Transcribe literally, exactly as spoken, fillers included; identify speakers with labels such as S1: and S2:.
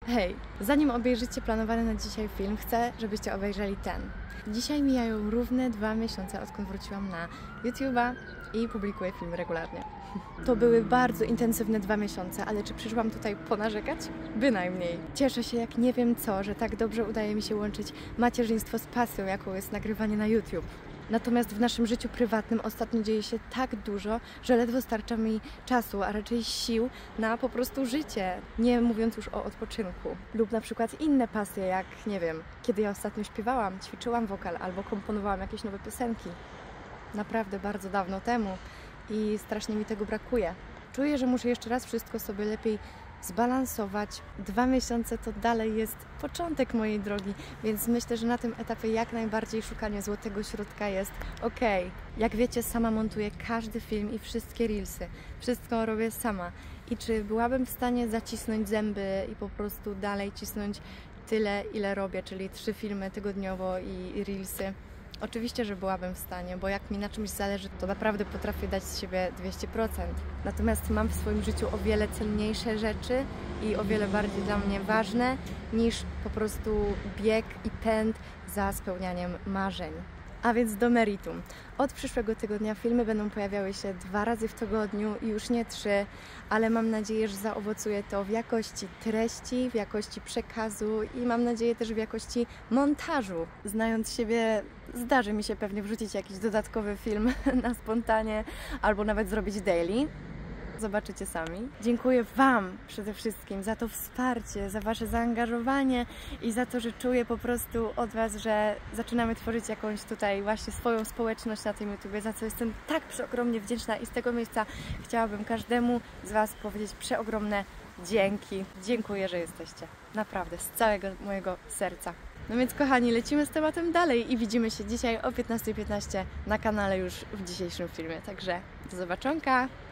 S1: Hej, zanim obejrzycie planowany na dzisiaj film, chcę, żebyście obejrzeli ten. Dzisiaj mijają równe dwa miesiące, odkąd wróciłam na YouTube'a i publikuję filmy regularnie. To były bardzo intensywne dwa miesiące, ale czy przyszłam tutaj ponarzekać? Bynajmniej. Cieszę się jak nie wiem co, że tak dobrze udaje mi się łączyć macierzyństwo z pasją, jaką jest nagrywanie na YouTube. Natomiast w naszym życiu prywatnym ostatnio dzieje się tak dużo, że ledwo starcza mi czasu, a raczej sił na po prostu życie, nie mówiąc już o odpoczynku. Lub na przykład inne pasje, jak nie wiem, kiedy ja ostatnio śpiewałam, ćwiczyłam wokal albo komponowałam jakieś nowe piosenki. Naprawdę bardzo dawno temu i strasznie mi tego brakuje. Czuję, że muszę jeszcze raz wszystko sobie lepiej zbalansować. Dwa miesiące to dalej jest początek mojej drogi, więc myślę, że na tym etapie jak najbardziej szukanie złotego środka jest ok. Jak wiecie, sama montuję każdy film i wszystkie reelsy. Wszystko robię sama. I czy byłabym w stanie zacisnąć zęby i po prostu dalej cisnąć tyle, ile robię, czyli trzy filmy tygodniowo i reelsy? Oczywiście, że byłabym w stanie, bo jak mi na czymś zależy, to naprawdę potrafię dać z siebie dwieście procent. Natomiast mam w swoim życiu o wiele cenniejsze rzeczy i o wiele bardziej dla mnie ważne niż po prostu bieg i pęd za spełnianiem marzeń. A więc do meritum. Od przyszłego tygodnia filmy będą pojawiały się dwa razy w tygodniu i już nie trzy, ale mam nadzieję, że zaowocuje to w jakości treści, w jakości przekazu i mam nadzieję też w jakości montażu. Znając siebie, zdarzy mi się pewnie wrzucić jakiś dodatkowy film na spontanie albo nawet zrobić daily. Zobaczycie sami. Dziękuję Wam przede wszystkim za to wsparcie, za Wasze zaangażowanie i za to, że czuję po prostu od Was, że zaczynamy tworzyć jakąś tutaj właśnie swoją społeczność na tym YouTubie, za co jestem tak przeogromnie wdzięczna i z tego miejsca chciałabym każdemu z Was powiedzieć przeogromne dzięki. Dziękuję, że jesteście. Naprawdę, z całego mojego serca. No więc kochani, lecimy z tematem dalej i widzimy się dzisiaj o piętnastej piętnaście na kanale już w dzisiejszym filmie. Także do zobaczonka!